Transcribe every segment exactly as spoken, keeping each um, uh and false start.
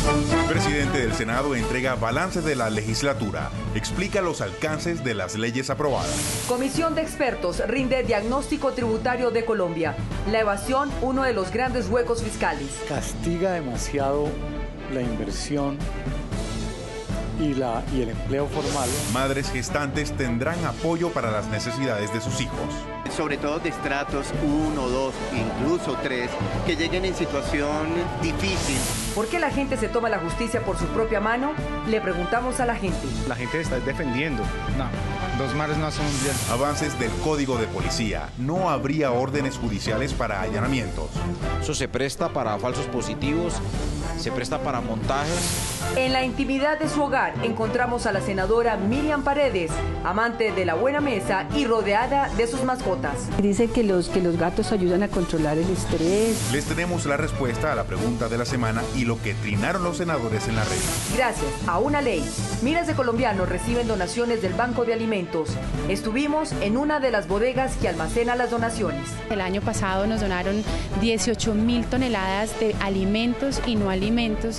El presidente del Senado entrega balance de la legislatura, explica los alcances de las leyes aprobadas. Comisión de expertos rinde diagnóstico tributario de Colombia. La evasión, uno de los grandes huecos fiscales. Castiga demasiado la inversión y, la, y el empleo formal. Madres gestantes tendrán apoyo para las necesidades de sus hijos. Sobre todo de estratos uno, dos, incluso tres, que lleguen en situación difícil. ¿Por qué la gente se toma la justicia por su propia mano? Le preguntamos a la gente. La gente está defendiendo. No, dos mares no hacen un bien. Avances del Código de Policía. No habría órdenes judiciales para allanamientos. Eso se presta para falsos positivos, se presta para montajes. En la intimidad de su hogar encontramos a la senadora Miriam Paredes, amante de la buena mesa y rodeada de sus mascotas. Dice que los, que los gatos ayudan a controlar el estrés. Les tenemos la respuesta a la pregunta de la semana y lo que trinaron los senadores en la red. Gracias a una ley, miles de colombianos reciben donaciones del Banco de Alimentos. Estuvimos en una de las bodegas que almacena las donaciones. El año pasado nos donaron dieciocho mil toneladas de alimentos y no alimentos.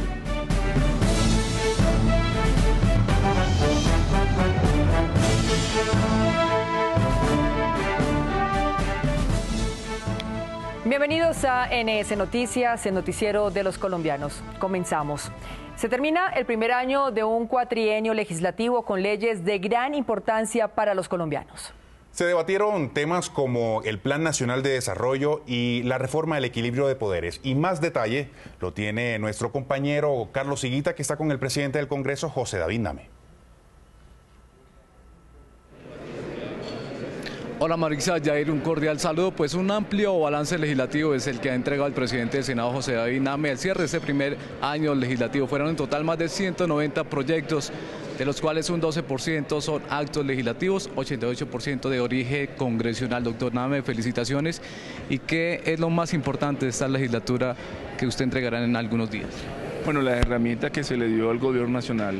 Bienvenidos a N S Noticias, el noticiero de los colombianos. Comenzamos. Se termina el primer año de un cuatrienio legislativo con leyes de gran importancia para los colombianos. Se debatieron temas como el Plan Nacional de Desarrollo y la reforma del equilibrio de poderes. Y más detalle lo tiene nuestro compañero Carlos Higuita, que está con el presidente del Congreso, José David Name. Hola Marisa, Jair, un cordial saludo. Pues un amplio balance legislativo es el que ha entregado el presidente del Senado, José David Name, al cierre de este primer año legislativo. Fueron en total más de ciento noventa proyectos, de los cuales un doce por ciento son actos legislativos, ochenta y ocho por ciento de origen congresional. Doctor Name, felicitaciones. ¿Y qué es lo más importante de esta legislatura que usted entregará en algunos días? Bueno, la herramienta que se le dio al Gobierno Nacional,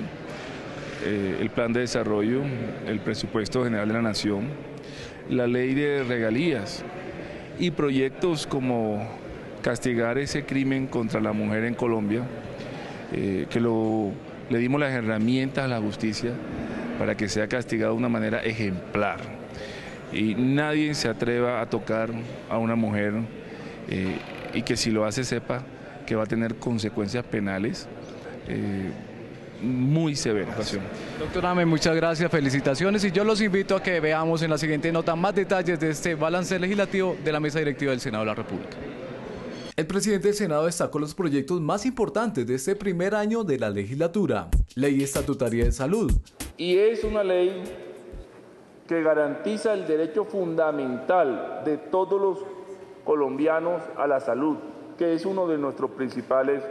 eh, el Plan de Desarrollo, el Presupuesto General de la Nación, la ley de regalías y proyectos como castigar ese crimen contra la mujer en Colombia, eh, que lo, le dimos las herramientas a la justicia para que sea castigado de una manera ejemplar. Y nadie se atreva a tocar a una mujer eh, y que si lo hace sepa que va a tener consecuencias penales eh, muy severas. Doctor Name, muchas gracias, felicitaciones, y yo los invito a que veamos en la siguiente nota más detalles de este balance legislativo de la Mesa Directiva del Senado de la República. El presidente del Senado destacó los proyectos más importantes de este primer año de la legislatura. Ley estatutaria de salud. Y es una ley que garantiza el derecho fundamental de todos los colombianos a la salud, que es uno de nuestros principales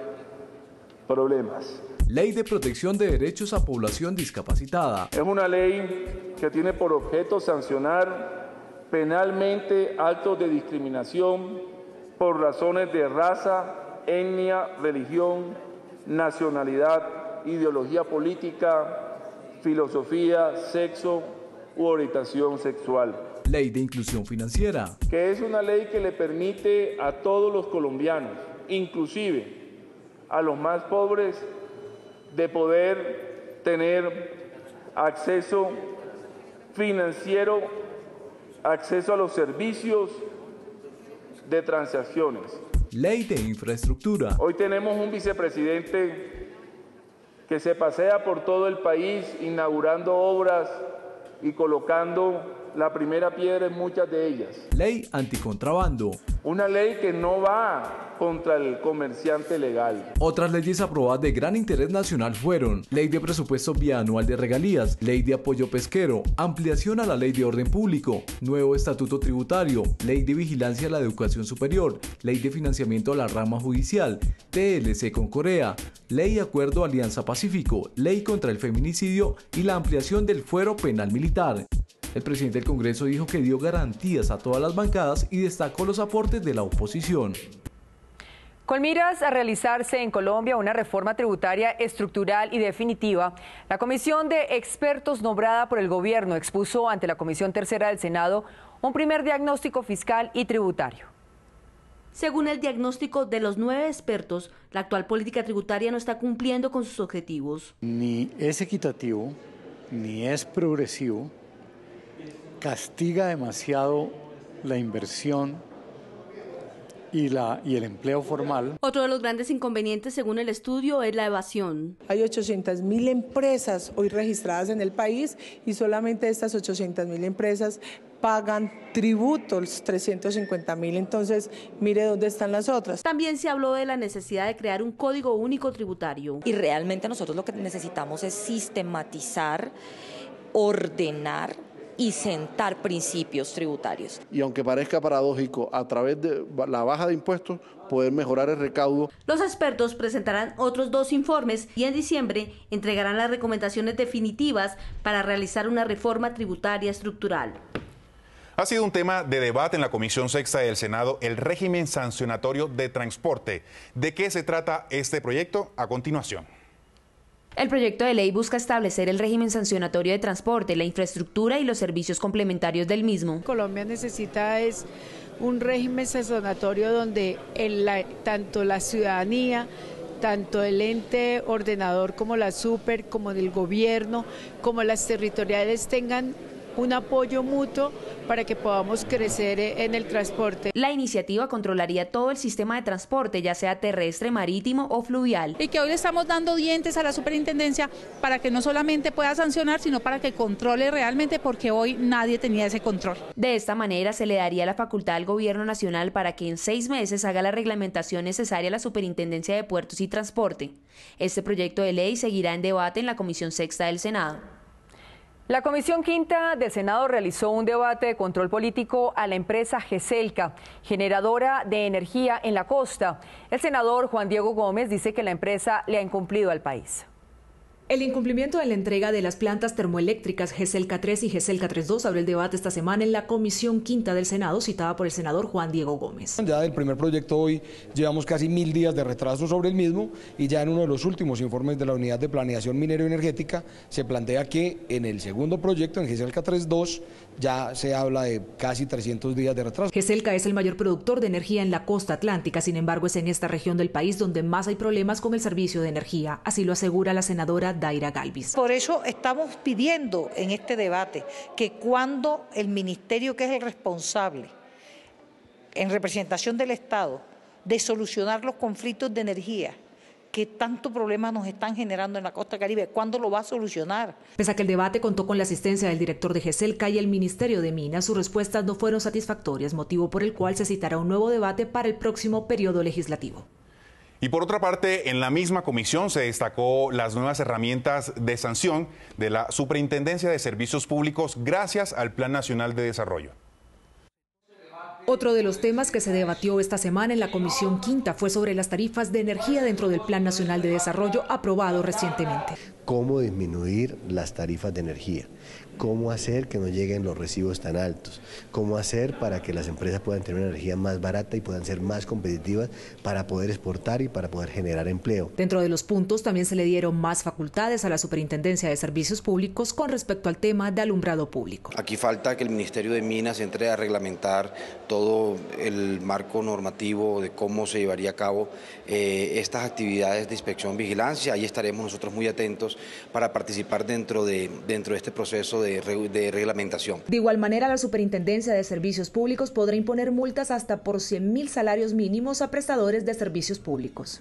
problemas. Ley de protección de derechos a población discapacitada. Es una ley que tiene por objeto sancionar penalmente actos de discriminación por razones de raza, etnia, religión, nacionalidad, ideología política, filosofía, sexo u orientación sexual. Ley de inclusión financiera. Que es una ley que le permite a todos los colombianos, inclusive a los más pobres, de poder tener acceso financiero, acceso a los servicios de transacciones. Ley de infraestructura. Hoy tenemos un vicepresidente que se pasea por todo el país inaugurando obras y colocando la primera piedra en muchas de ellas. Ley anticontrabando. Una ley que no va contra el comerciante legal. Otras leyes aprobadas de gran interés nacional fueron: Ley de presupuesto bianual de regalías, Ley de apoyo pesquero, ampliación a la Ley de orden público, nuevo estatuto tributario, Ley de vigilancia a la educación superior, Ley de financiamiento a la rama judicial, T L C con Corea, Ley Acuerdo Alianza Pacífico, Ley contra el feminicidio y la ampliación del fuero penal militar. El presidente del Congreso dijo que dio garantías a todas las bancadas y destacó los aportes de la oposición. Con miras a realizarse en Colombia una reforma tributaria estructural y definitiva, la Comisión de Expertos nombrada por el Gobierno expuso ante la Comisión Tercera del Senado un primer diagnóstico fiscal y tributario. Según el diagnóstico de los nueve expertos, la actual política tributaria no está cumpliendo con sus objetivos. Ni es equitativo, ni es progresivo, castiga demasiado la inversión y, la, y el empleo formal. Otro de los grandes inconvenientes, según el estudio, es la evasión. Hay ochocientas mil empresas hoy registradas en el país y solamente estas ochocientas mil empresas pagan tributos, trescientos cincuenta mil, entonces mire dónde están las otras. También se habló de la necesidad de crear un código único tributario. Y realmente nosotros lo que necesitamos es sistematizar, ordenar y sentar principios tributarios. Y aunque parezca paradójico, a través de la baja de impuestos poder mejorar el recaudo. Los expertos presentarán otros dos informes y en diciembre entregarán las recomendaciones definitivas para realizar una reforma tributaria estructural. Ha sido un tema de debate en la Comisión Sexta del Senado el régimen sancionatorio de transporte. ¿De qué se trata este proyecto? A continuación. El proyecto de ley busca establecer el régimen sancionatorio de transporte, la infraestructura y los servicios complementarios del mismo. Colombia necesita es un régimen sancionatorio donde el, la, tanto la ciudadanía, tanto el ente ordenador como la super, como el gobierno, como las territoriales tengan un apoyo mutuo para que podamos crecer en el transporte. La iniciativa controlaría todo el sistema de transporte, ya sea terrestre, marítimo o fluvial. Y que hoy le estamos dando dientes a la superintendencia para que no solamente pueda sancionar, sino para que controle realmente, porque hoy nadie tenía ese control. De esta manera se le daría la facultad al gobierno nacional para que en seis meses haga la reglamentación necesaria a la Superintendencia de Puertos y Transporte. Este proyecto de ley seguirá en debate en la Comisión Sexta del Senado. La Comisión Quinta del Senado realizó un debate de control político a la empresa GESELCA, generadora de energía en la costa. El senador Juan Diego Gómez dice que la empresa le ha incumplido al país. El incumplimiento en la entrega de las plantas termoeléctricas GESELCA tres y GESELCA tres punto dos abre el debate esta semana en la Comisión Quinta del Senado, citada por el senador Juan Diego Gómez. Ya del primer proyecto hoy llevamos casi mil días de retraso sobre el mismo y ya en uno de los últimos informes de la Unidad de Planeación Minero-Energética se plantea que en el segundo proyecto, en GESELCA tres punto dos, ya se habla de casi trescientos días de retraso. GESELCA es el mayor productor de energía en la costa atlántica, sin embargo es en esta región del país donde más hay problemas con el servicio de energía, así lo asegura la senadora Daira Galvis. Por eso estamos pidiendo en este debate que cuando el ministerio, que es el responsable en representación del Estado de solucionar los conflictos de energía que tanto problema nos están generando en la costa caribe, ¿cuándo lo va a solucionar? Pese a que el debate contó con la asistencia del director de GESELCA y el Ministerio de Minas, sus respuestas no fueron satisfactorias, motivo por el cual se citará un nuevo debate para el próximo periodo legislativo. Y por otra parte, en la misma comisión se destacó las nuevas herramientas de sanción de la Superintendencia de Servicios Públicos gracias al Plan Nacional de Desarrollo. Otro de los temas que se debatió esta semana en la Comisión Quinta fue sobre las tarifas de energía dentro del Plan Nacional de Desarrollo aprobado recientemente. Cómo disminuir las tarifas de energía, cómo hacer que no lleguen los recibos tan altos, cómo hacer para que las empresas puedan tener una energía más barata y puedan ser más competitivas para poder exportar y para poder generar empleo. Dentro de los puntos también se le dieron más facultades a la Superintendencia de Servicios Públicos con respecto al tema de alumbrado público. Aquí falta que el Ministerio de Minas entre a reglamentar todo el marco normativo de cómo se llevaría a cabo eh, estas actividades de inspección y vigilancia. Ahí estaremos nosotros muy atentos para participar dentro de, dentro de este proceso de, de reglamentación. De igual manera, la Superintendencia de Servicios Públicos podrá imponer multas hasta por cien mil salarios mínimos a prestadores de servicios públicos.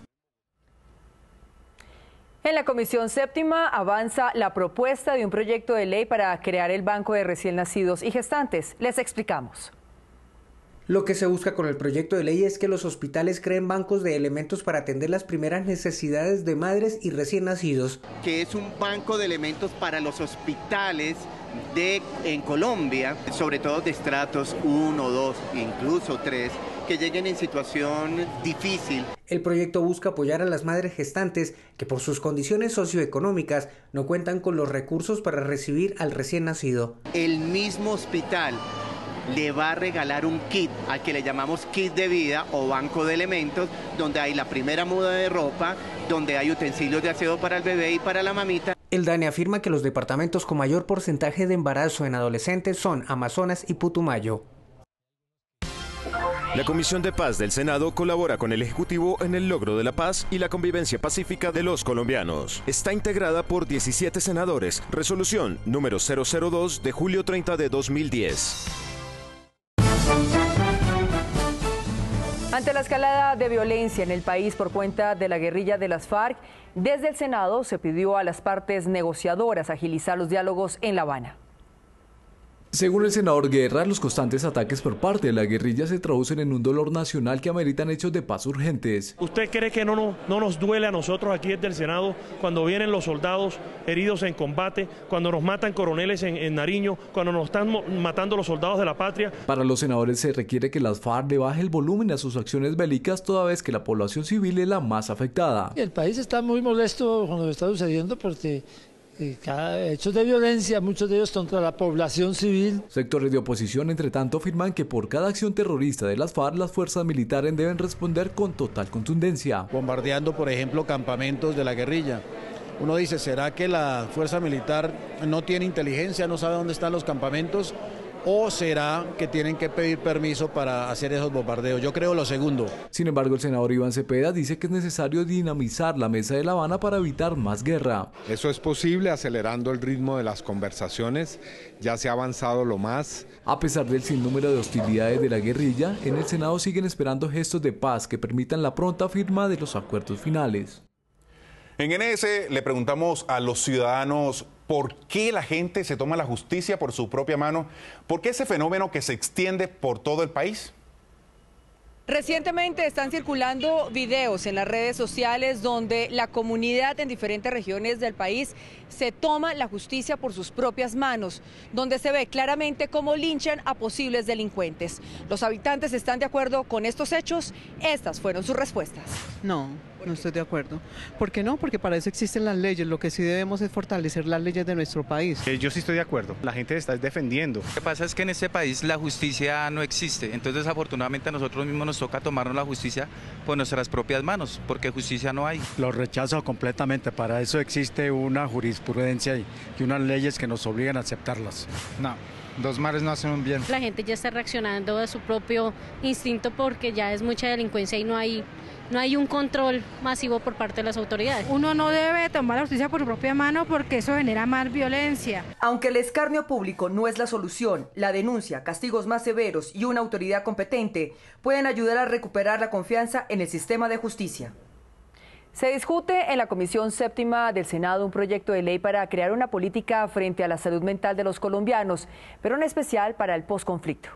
En la Comisión Séptima avanza la propuesta de un proyecto de ley para crear el Banco de Recién Nacidos y Gestantes. Les explicamos. Lo que se busca con el proyecto de ley es que los hospitales creen bancos de elementos para atender las primeras necesidades de madres y recién nacidos. Que es un banco de elementos para los hospitales de, en Colombia, sobre todo de estratos uno, dos, incluso tres, que lleguen en situación difícil. El proyecto busca apoyar a las madres gestantes que por sus condiciones socioeconómicas no cuentan con los recursos para recibir al recién nacido. El mismo hospital le va a regalar un kit al que le llamamos kit de vida o banco de elementos, donde hay la primera muda de ropa, donde hay utensilios de aseo para el bebé y para la mamita. El DANE afirma que los departamentos con mayor porcentaje de embarazo en adolescentes son Amazonas y Putumayo. La Comisión de Paz del Senado colabora con el Ejecutivo en el logro de la paz y la convivencia pacífica de los colombianos. Está integrada por diecisiete senadores. Resolución número cero cero dos de julio treinta de dos mil diez. Ante la escalada de violencia en el país por cuenta de la guerrilla de las FARC, desde el Senado se pidió a las partes negociadoras agilizar los diálogos en La Habana. Según el senador Guerra, los constantes ataques por parte de la guerrilla se traducen en un dolor nacional que ameritan hechos de paz urgentes. ¿Usted cree que no, no, no nos duele a nosotros aquí desde el Senado cuando vienen los soldados heridos en combate, cuando nos matan coroneles en, en Nariño, cuando nos están matando los soldados de la patria? Para los senadores se requiere que las FARC le baje el volumen a sus acciones bélicas, toda vez que la población civil es la más afectada. El país está muy molesto con lo que está sucediendo porque cada hechos de violencia, muchos de ellos contra la población civil. Sectores de oposición, entre tanto, afirman que por cada acción terrorista de las FARC, las fuerzas militares deben responder con total contundencia. Bombardeando, por ejemplo, campamentos de la guerrilla. Uno dice, ¿será que la fuerza militar no tiene inteligencia, no sabe dónde están los campamentos? ¿O será que tienen que pedir permiso para hacer esos bombardeos? Yo creo lo segundo. Sin embargo, el senador Iván Cepeda dice que es necesario dinamizar la mesa de La Habana para evitar más guerra. Eso es posible acelerando el ritmo de las conversaciones. Ya se ha avanzado lo más. A pesar del sinnúmero de hostilidades de la guerrilla, en el Senado siguen esperando gestos de paz que permitan la pronta firma de los acuerdos finales. En N S le preguntamos a los ciudadanos por qué la gente se toma la justicia por su propia mano, por qué ese fenómeno que se extiende por todo el país. Recientemente están circulando videos en las redes sociales donde la comunidad en diferentes regiones del país se toma la justicia por sus propias manos, donde se ve claramente cómo linchan a posibles delincuentes. ¿Los habitantes están de acuerdo con estos hechos? Estas fueron sus respuestas. No, no estoy de acuerdo. ¿Por qué no? Porque para eso existen las leyes. Lo que sí debemos es fortalecer las leyes de nuestro país. Eh, yo sí estoy de acuerdo. La gente está defendiendo. Lo que pasa es que en este país la justicia no existe. Entonces, desafortunadamente, a nosotros mismos nos toca tomarnos la justicia por nuestras propias manos, porque justicia no hay. Lo rechazo completamente. Para eso existe una jurisprudencia y, y unas leyes que nos obligan a aceptarlas. No. Dos mares no hacen un bien. La gente ya está reaccionando a su propio instinto porque ya es mucha delincuencia y no hay, no hay un control masivo por parte de las autoridades. Uno no debe tomar la justicia por su propia mano porque eso genera más violencia. Aunque el escarnio público no es la solución, la denuncia, castigos más severos y una autoridad competente pueden ayudar a recuperar la confianza en el sistema de justicia. Se discute en la Comisión Séptima del Senado un proyecto de ley para crear una política frente a la salud mental de los colombianos, pero en especial para el posconflicto.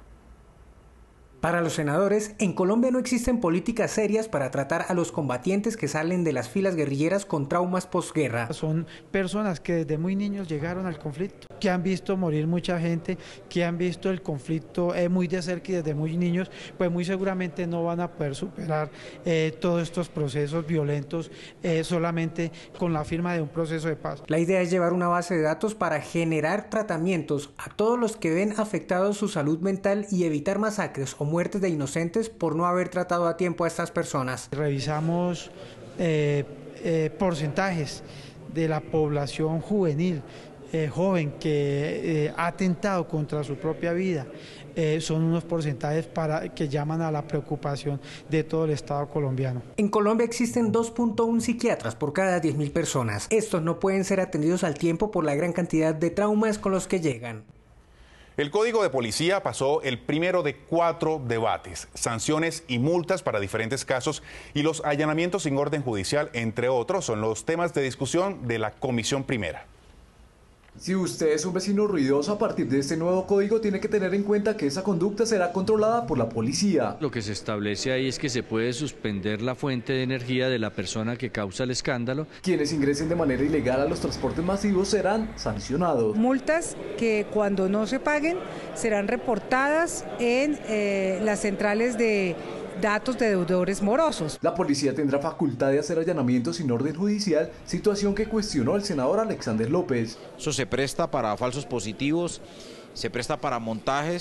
Para los senadores, en Colombia no existen políticas serias para tratar a los combatientes que salen de las filas guerrilleras con traumas posguerra. Son personas que desde muy niños llegaron al conflicto, que han visto morir mucha gente, que han visto el conflicto eh, muy de cerca y desde muy niños, pues muy seguramente no van a poder superar eh, todos estos procesos violentos eh, solamente con la firma de un proceso de paz. La idea es llevar una base de datos para generar tratamientos a todos los que ven afectados su salud mental y evitar masacres o muertes de inocentes por no haber tratado a tiempo a estas personas. Revisamos eh, eh, porcentajes de la población juvenil, eh, joven que eh, ha atentado contra su propia vida. Eh, son unos porcentajes para, que llaman a la preocupación de todo el Estado colombiano. En Colombia existen dos punto uno psiquiatras por cada diez mil personas. Estos no pueden ser atendidos al tiempo por la gran cantidad de traumas con los que llegan. El Código de Policía pasó el primero de cuatro debates, sanciones y multas para diferentes casos y los allanamientos sin orden judicial, entre otros, son los temas de discusión de la Comisión Primera. Si usted es un vecino ruidoso, a partir de este nuevo código tiene que tener en cuenta que esa conducta será controlada por la policía. Lo que se establece ahí es que se puede suspender la fuente de energía de la persona que causa el escándalo. Quienes ingresen de manera ilegal a los transportes masivos serán sancionados. Multas que cuando no se paguen serán reportadas en eh, las centrales de datos de deudores morosos. La policía tendrá facultad de hacer allanamientos sin orden judicial, situación que cuestionó el senador Alexander López. Eso se presta para falsos positivos, se presta para montajes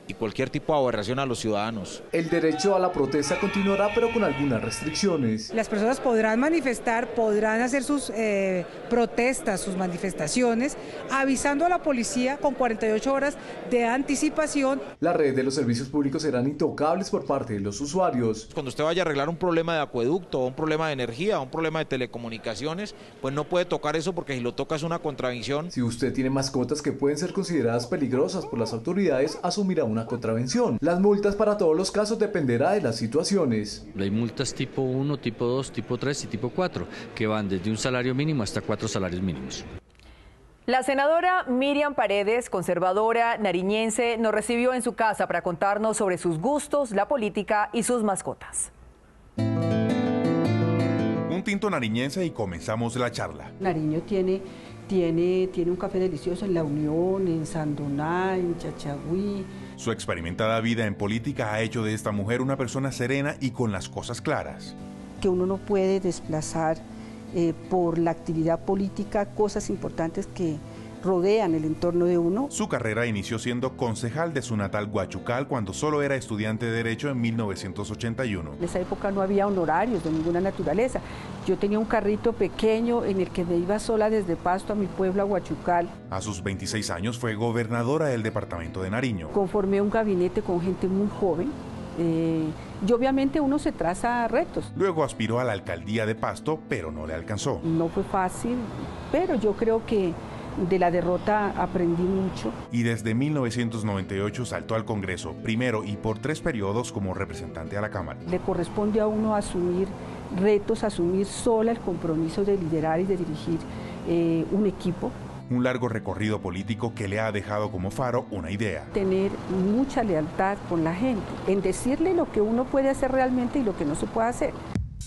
y cualquier tipo de aberración a los ciudadanos. El derecho a la protesta continuará, pero con algunas restricciones. Las personas podrán manifestar, podrán hacer sus eh, protestas, sus manifestaciones, avisando a la policía con cuarenta y ocho horas de anticipación. Las redes de los servicios públicos serán intocables por parte de los usuarios. Cuando usted vaya a arreglar un problema de acueducto, un problema de energía, un problema de telecomunicaciones, pues no puede tocar eso porque si lo toca es una contravención. Si usted tiene mascotas que pueden ser consideradas peligrosas por las autoridades, asumirá una contravención. Las multas para todos los casos dependerá de las situaciones. Hay multas tipo uno, tipo dos, tipo tres y tipo cuatro, que van desde un salario mínimo hasta cuatro salarios mínimos. La senadora Miriam Paredes, conservadora nariñense, nos recibió en su casa para contarnos sobre sus gustos, la política y sus mascotas. Un tinto nariñense y comenzamos la charla. Nariño tiene, tiene, tiene un café delicioso en La Unión, en Sandoná, en Chachagüí. Su experimentada vida en política ha hecho de esta mujer una persona serena y con las cosas claras. Que uno no puede desplazar eh, por la actividad política cosas importantes que rodean el entorno de uno. Su carrera inició siendo concejal de su natal Huachucal cuando solo era estudiante de Derecho en mil novecientos ochenta y uno. En esa época no había honorarios de ninguna naturaleza. Yo tenía un carrito pequeño en el que me iba sola desde Pasto a mi pueblo, a Huachucal. A sus veintiséis años fue gobernadora del departamento de Nariño. Conformé un gabinete con gente muy joven. Eh, y obviamente uno se traza retos. Luego aspiró a la alcaldía de Pasto, pero no le alcanzó. No fue fácil, pero yo creo que de la derrota aprendí mucho. Y desde mil novecientos noventa y ocho saltó al Congreso, primero y por tres periodos como representante a la Cámara. Le corresponde a uno asumir retos, asumir sola el compromiso de liderar y de dirigir eh, un equipo. Un largo recorrido político que le ha dejado como faro una idea. Tener mucha lealtad con la gente, en decirle lo que uno puede hacer realmente y lo que no se puede hacer.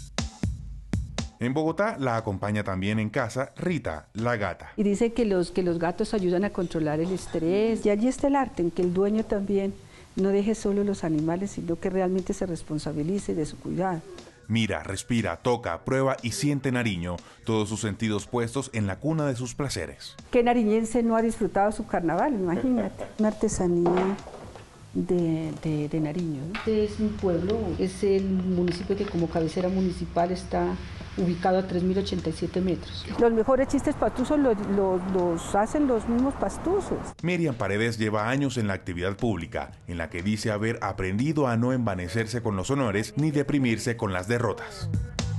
En Bogotá la acompaña también en casa Rita, la gata. Y dice que los, que los gatos ayudan a controlar el estrés. Y allí está el arte, en que el dueño también no deje solo los animales, sino que realmente se responsabilice de su cuidado. Mira, respira, toca, prueba y siente Nariño, todos sus sentidos puestos en la cuna de sus placeres. ¿Qué nariñense no ha disfrutado su carnaval? Imagínate. Una artesanía de, de, de Nariño, ¿no? Este es un pueblo, es el municipio que como cabecera municipal está ubicado a tres mil ochenta y siete metros. Los mejores chistes pastusos los, los, los hacen los mismos pastusos. Miriam Paredes lleva años en la actividad pública, en la que dice haber aprendido a no envanecerse con los honores ni deprimirse con las derrotas.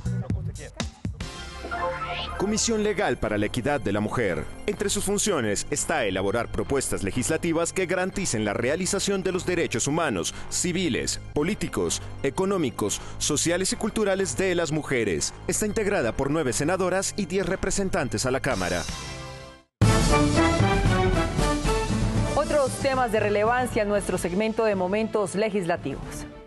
Comisión Legal para la Equidad de la Mujer. Entre sus funciones está elaborar propuestas legislativas que garanticen la realización de los derechos humanos, civiles, políticos, económicos, sociales y culturales de las mujeres. Está integrada por nueve senadoras y diez representantes a la Cámara. Otros temas de relevancia en nuestro segmento de momentos legislativos.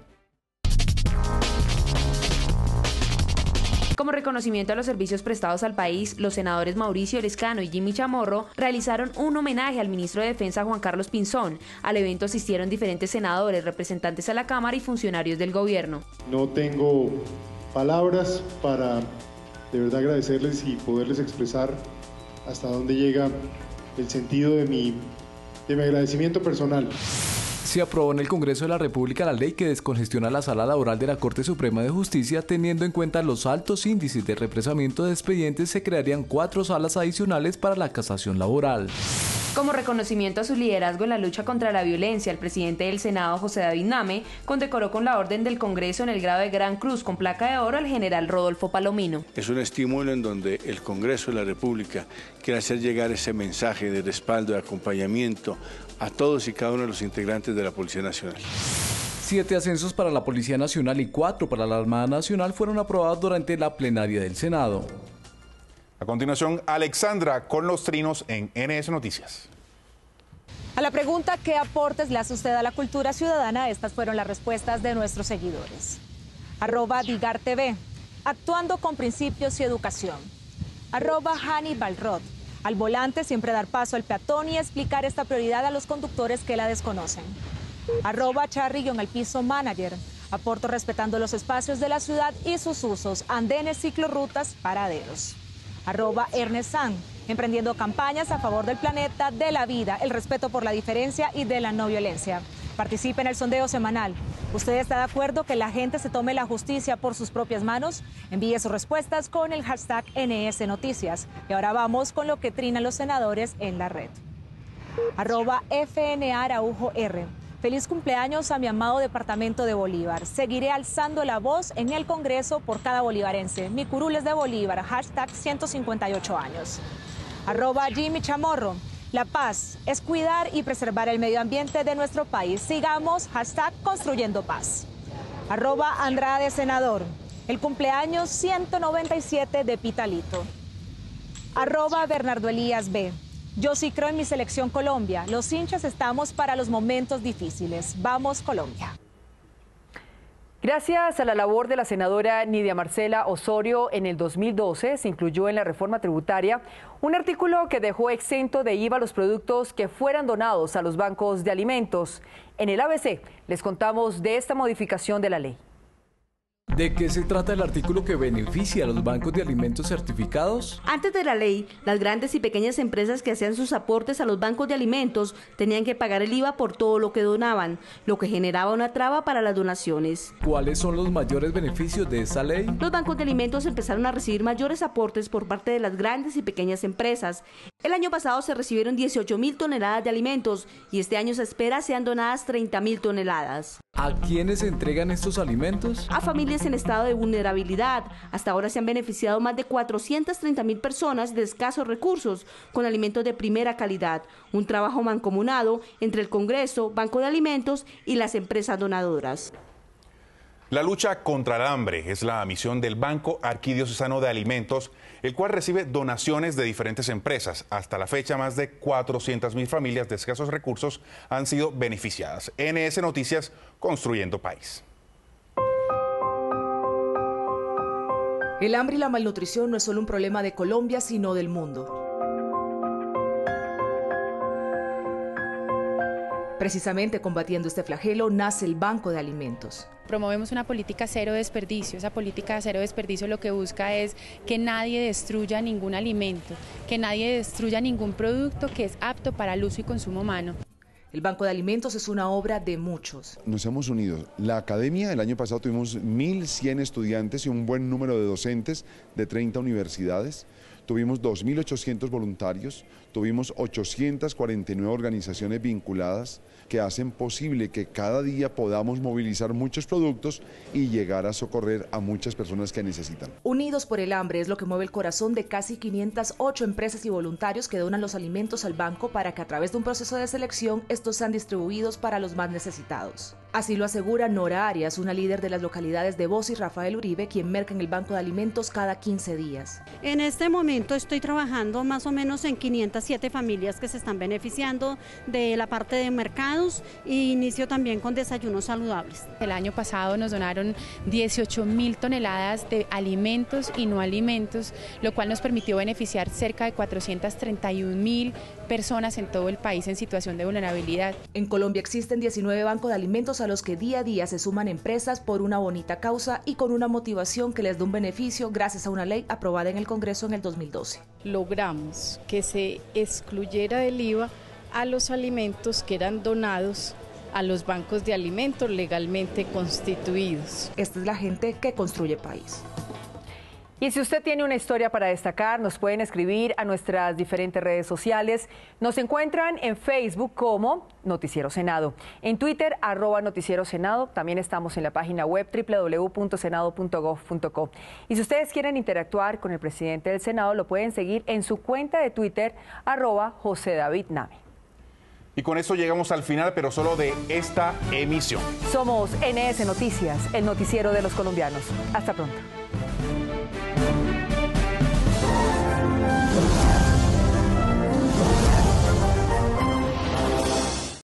Como reconocimiento a los servicios prestados al país, los senadores Mauricio Lescano y Jimmy Chamorro realizaron un homenaje al ministro de Defensa Juan Carlos Pinzón. Al evento asistieron diferentes senadores, representantes a la Cámara y funcionarios del gobierno. No tengo palabras para de verdad agradecerles y poderles expresar hasta dónde llega el sentido de mi, de mi agradecimiento personal. Se aprobó en el Congreso de la República la ley que descongestiona la sala laboral de la Corte Suprema de Justicia. Teniendo en cuenta los altos índices de represamiento de expedientes, se crearían cuatro salas adicionales para la casación laboral. Como reconocimiento a su liderazgo en la lucha contra la violencia, el presidente del Senado, José David Name, condecoró con la Orden del Congreso en el grado de Gran Cruz con placa de oro al general Rodolfo Palomino. Es un estímulo en donde el Congreso de la República quiere hacer llegar ese mensaje de respaldo, de acompañamiento a todos y cada uno de los integrantes de la Policía Nacional. Siete ascensos para la Policía Nacional y cuatro para la Armada Nacional fueron aprobados durante la plenaria del Senado. A continuación, Alexandra con los trinos en N S Noticias. A la pregunta ¿qué aportes le hace usted a la cultura ciudadana? Estas fueron las respuestas de nuestros seguidores. Arroba Digar T V, actuando con principios y educación. Arroba Hannibal Roth, al volante siempre dar paso al peatón y explicar esta prioridad a los conductores que la desconocen. Arroba Charrillo en el piso manager, aporto respetando los espacios de la ciudad y sus usos, andenes, ciclorrutas, paraderos. Arroba Ernest San, emprendiendo campañas a favor del planeta, de la vida, el respeto por la diferencia y de la no violencia. Participe en el sondeo semanal. ¿Usted está de acuerdo que la gente se tome la justicia por sus propias manos? Envíe sus respuestas con el hashtag N S Noticias. Y ahora vamos con lo que trinan los senadores en la red. Arroba F N A Araujo R. Feliz cumpleaños a mi amado departamento de Bolívar. Seguiré alzando la voz en el Congreso por cada bolivarense. Mi curul es de Bolívar, hashtag ciento cincuenta y ocho años. Arroba Jimmy Chamorro. La paz es cuidar y preservar el medio ambiente de nuestro país. Sigamos, hashtag construyendo paz. Arroba Andrade Senador. El cumpleaños ciento noventa y siete de Pitalito. Arroba Bernardo Elías B. Yo sí creo en mi selección Colombia. Los hinchas estamos para los momentos difíciles. Vamos, Colombia. Gracias a la labor de la senadora Nidia Marcela Osorio, en el dos mil doce se incluyó en la reforma tributaria un artículo que dejó exento de I V A los productos que fueran donados a los bancos de alimentos. En el A B C les contamos de esta modificación de la ley. ¿De qué se trata el artículo que beneficia a los bancos de alimentos certificados? Antes de la ley, las grandes y pequeñas empresas que hacían sus aportes a los bancos de alimentos tenían que pagar el I V A por todo lo que donaban, lo que generaba una traba para las donaciones. ¿Cuáles son los mayores beneficios de esta ley? Los bancos de alimentos empezaron a recibir mayores aportes por parte de las grandes y pequeñas empresas. El año pasado se recibieron dieciocho mil toneladas de alimentos y este año se espera sean donadas treinta mil toneladas. ¿A quiénes se entregan estos alimentos? A familias en estado de vulnerabilidad. Hasta ahora se han beneficiado más de cuatrocientas treinta mil personas de escasos recursos con alimentos de primera calidad. Un trabajo mancomunado entre el Congreso, Banco de Alimentos y las empresas donadoras. La lucha contra el hambre es la misión del Banco Arquidiocesano de Alimentos, el cual recibe donaciones de diferentes empresas. Hasta la fecha, más de cuatrocientas mil familias de escasos recursos han sido beneficiadas. N S Noticias, construyendo país. El hambre y la malnutrición no es solo un problema de Colombia, sino del mundo. Precisamente combatiendo este flagelo nace el Banco de Alimentos. Promovemos una política cero desperdicio. Esa política cero desperdicio lo que busca es que nadie destruya ningún alimento, que nadie destruya ningún producto que es apto para el uso y consumo humano. El Banco de Alimentos es una obra de muchos. Nos hemos unido. La academia, el año pasado tuvimos mil cien estudiantes y un buen número de docentes de treinta universidades. Tuvimos dos mil ochocientos voluntarios, tuvimos ochocientas cuarenta y nueve organizaciones vinculadas que hacen posible que cada día podamos movilizar muchos productos y llegar a socorrer a muchas personas que necesitan. Unidos por el hambre es lo que mueve el corazón de casi quinientas ocho empresas y voluntarios que donan los alimentos al banco para que a través de un proceso de selección estos sean distribuidos para los más necesitados. Así lo asegura Nora Arias, una líder de las localidades de Boz y Rafael Uribe, quien merca en el Banco de Alimentos cada quince días. En este momento estoy trabajando más o menos en quinientas siete familias que se están beneficiando de la parte de mercados e inicio también con desayunos saludables. El año pasado nos donaron dieciocho mil toneladas de alimentos y no alimentos, lo cual nos permitió beneficiar cerca de cuatrocientas treinta y un mil personas en todo el país en situación de vulnerabilidad. En Colombia existen diecinueve bancos de alimentos a los que día a día se suman empresas por una bonita causa y con una motivación que les da un beneficio gracias a una ley aprobada en el Congreso en el dos mil doce. Logramos que se excluyera del I V A a los alimentos que eran donados a los bancos de alimentos legalmente constituidos. Esta es la gente que construye país. Y si usted tiene una historia para destacar, nos pueden escribir a nuestras diferentes redes sociales. Nos encuentran en Facebook como Noticiero Senado, en Twitter arroba Noticiero Senado, también estamos en la página web doble u doble u doble u punto senado punto gov punto co. Y si ustedes quieren interactuar con el presidente del Senado, lo pueden seguir en su cuenta de Twitter arroba José David Nave. Y con eso llegamos al final, pero solo de esta emisión. Somos N S Noticias, el noticiero de los colombianos. Hasta pronto.